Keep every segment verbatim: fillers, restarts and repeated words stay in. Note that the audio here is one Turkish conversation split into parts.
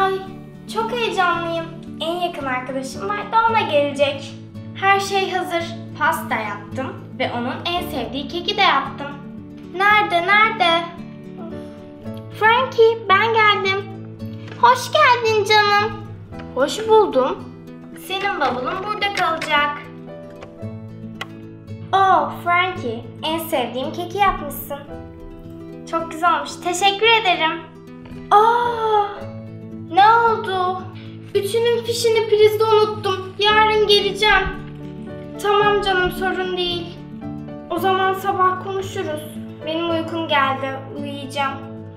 Ay, çok heyecanlıyım. En yakın arkadaşım var da ona gelecek. Her şey hazır. Pasta yaptım ve onun en sevdiği keki de yaptım. Nerede, nerede? Frankie, ben geldim. Hoş geldin canım. Hoş buldum. Senin bavulun burada kalacak. Oh, Frankie, en sevdiğim keki yapmışsın. Çok güzel olmuş. Teşekkür ederim. Aa, ne oldu? Ütünün fişini prizde unuttum. Yarın geleceğim. Tamam canım, sorun değil. O zaman sabah konuşuruz. Benim uykum geldi. Uyuyacağım.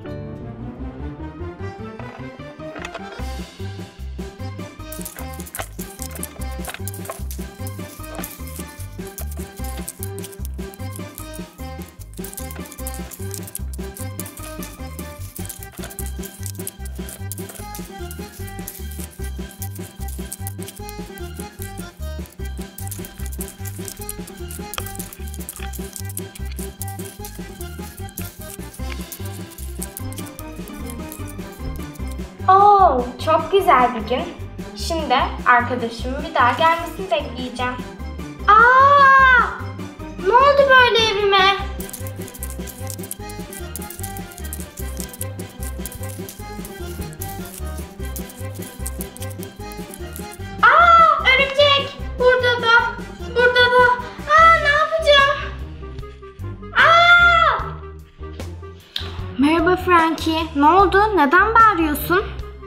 Oo, çok güzel bir gün. Şimdi arkadaşımın bir daha gelmesini bekleyeceğim. Aa! Ne oldu böyle evime? Aa, örümcek! Burada da, burada da. Aa, ne yapacağım? Aa! Merhaba Frankie. Ne oldu? Neden bağırıyorsun?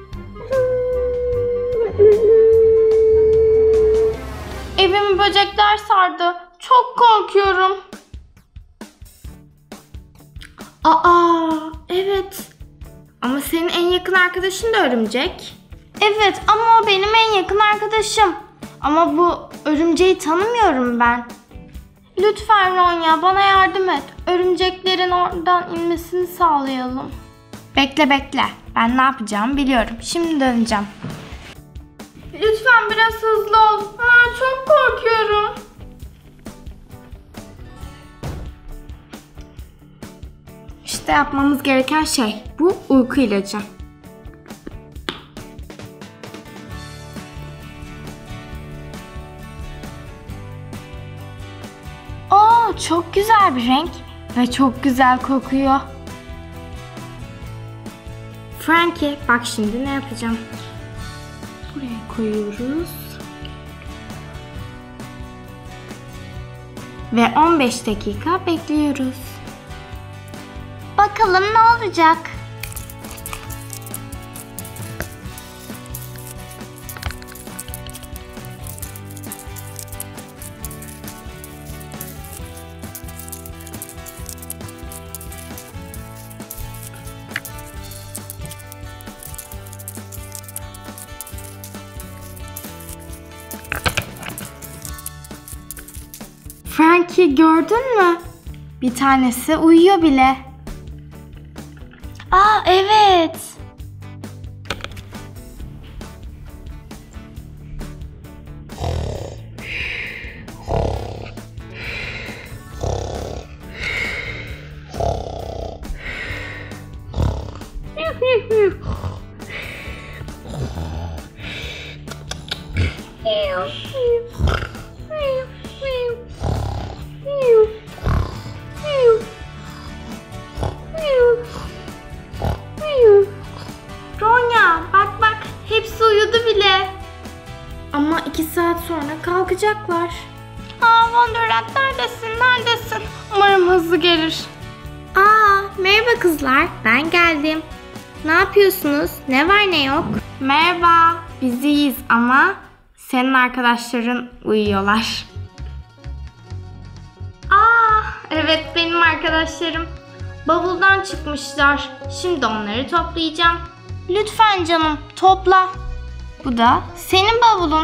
Evimi böcekler sardı. Çok korkuyorum. Aa, evet. Ama senin en yakın arkadaşın da örümcek. Evet, ama o benim en yakın arkadaşım. Ama bu örümceği tanımıyorum ben. Lütfen Ronya, bana yardım et. Örümceklerin oradan inmesini sağlayalım. Bekle bekle. Ben ne yapacağımı biliyorum. Şimdi döneceğim. Lütfen biraz hızlı ol. Aa, çok korkuyorum. İşte yapmamız gereken şey. Bu uyku ilacı. Oo, çok güzel bir renk ve çok güzel kokuyor. Frankie, bak şimdi ne yapacağım. Buraya koyuyoruz. Ve on beş dakika bekliyoruz. Bakalım ne olacak? Frankie, gördün mü? Bir tanesi uyuyor bile. Aa, evet. Ronya, bak bak, hepsi uyudu bile. Ama iki saat sonra kalkacaklar. Aa, Wonderland neredesin, neredesin? Umarım hızlı gelir. Aa, merhaba kızlar, ben geldim. Ne yapıyorsunuz? Ne var ne yok? Merhaba, biz iyiyiz ama senin arkadaşların uyuyorlar. Aa, evet, benim arkadaşlarım. Bavuldan çıkmışlar. Şimdi onları toplayacağım. Lütfen canım, topla. Bu da senin bavulun.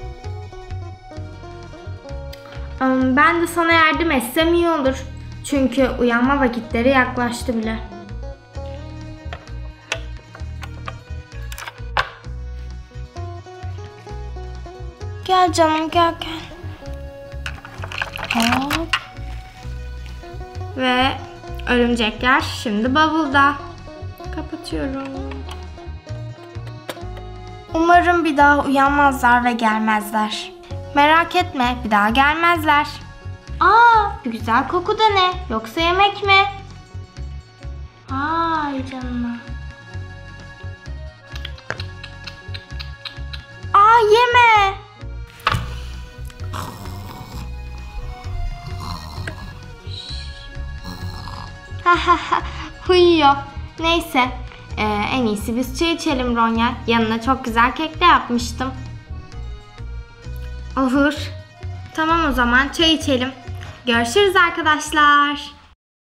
Ben de sana yardım etsem iyi olur. Çünkü uyanma vakitleri yaklaştı bile. Gel canım, gel gel. Hop. Ve örümcekler şimdi bavulda. Kapatıyorum. Umarım bir daha uyanmazlar ve gelmezler. Merak etme, bir daha gelmezler. Aa, bu güzel koku da ne? Yoksa yemek mi? Ay canına. Aa, yeme. Uyuyor. Neyse. Ee, en iyisi biz çay içelim Ronya. Yanına çok güzel kek de yapmıştım. Olur. Tamam o zaman çay içelim. Görüşürüz arkadaşlar.